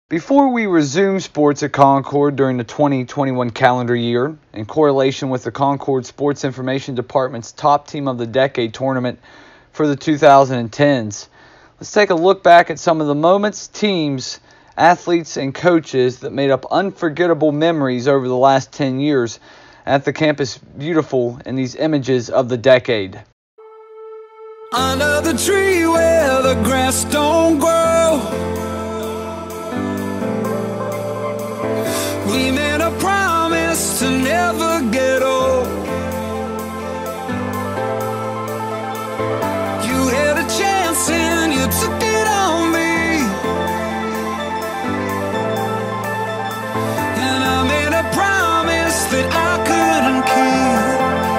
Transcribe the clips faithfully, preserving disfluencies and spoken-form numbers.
Before we resume sports at Concord during the twenty twenty-one calendar year, in correlation with the Concord Sports Information Department's Top Team of the Decade tournament for the two thousand tens, let's take a look back at some of the moments, teams, athletes, and coaches that made up unforgettable memories over the last ten years at the campus beautiful in these images of the decade. Under the tree where the grass don't grow, we made a promise to never get old. You had a chance and you took it on me, and I made a promise that I couldn't keep.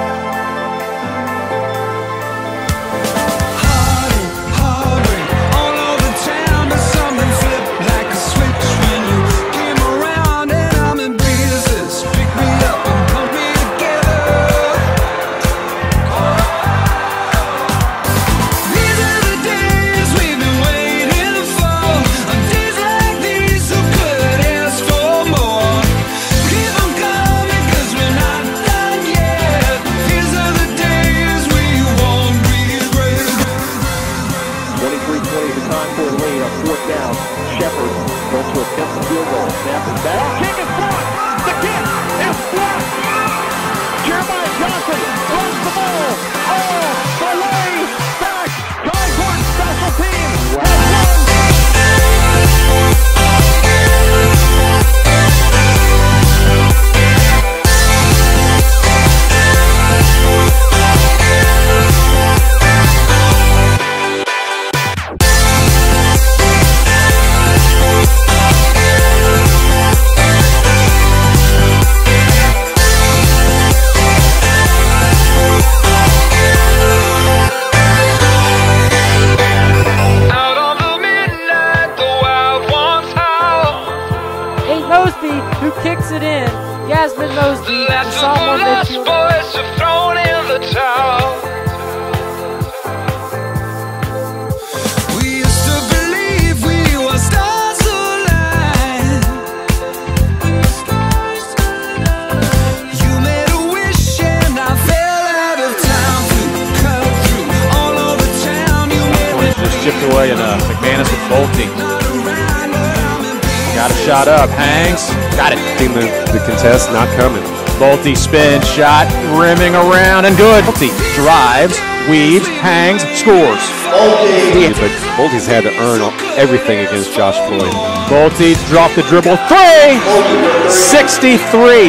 Who kicks it in? Yasmin Mosby, someone that you boys are thrown in the towel. We used to believe we were stars aligned. You made a wish and I fell out of town to cut through all over town. You made it just chipped away and uh, McManus with Bolte. Got a shot up, hangs, got it. The, the contest not coming. Bolte spin shot, rimming around and good. Bolte drives, weaves, hangs, scores. Bolte. But Bolte's had to earn everything against Josh Floyd. Bolte dropped the dribble, three, sixty-three.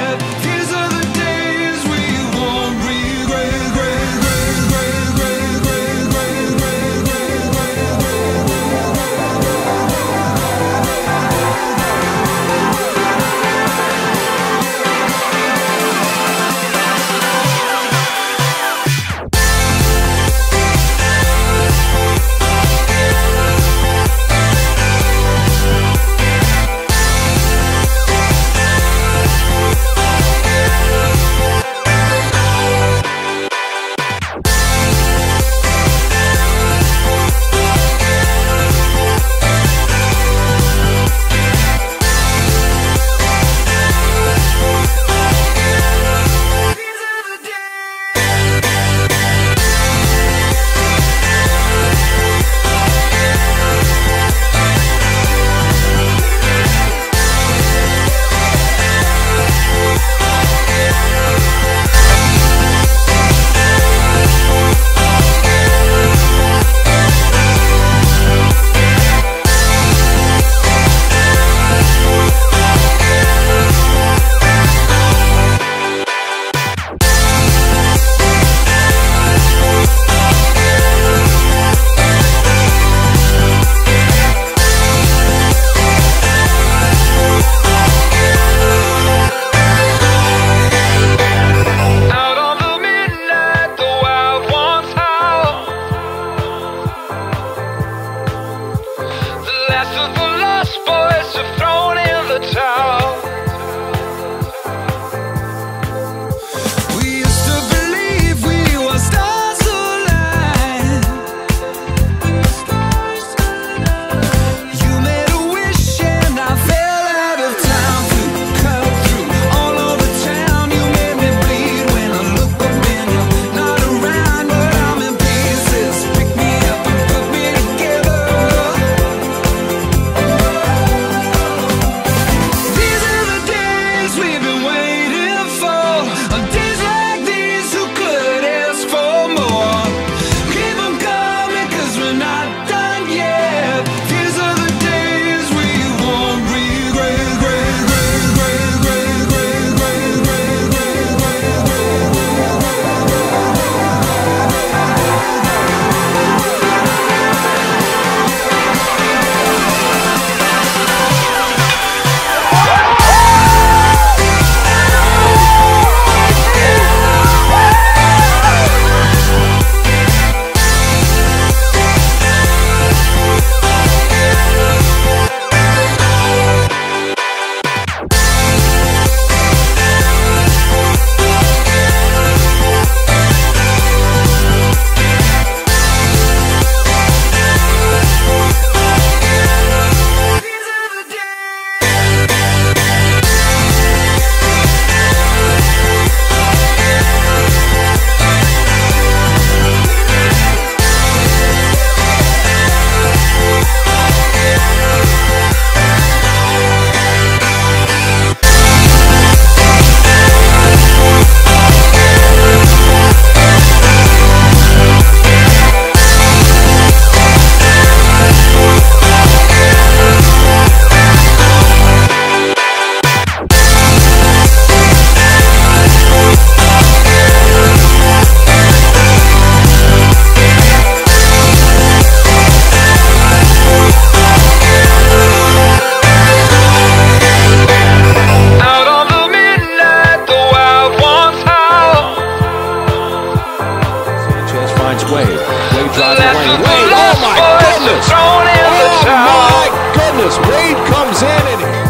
Wade. Wade drives the lane. Wade, oh my goodness! Oh my goodness! Wade comes in and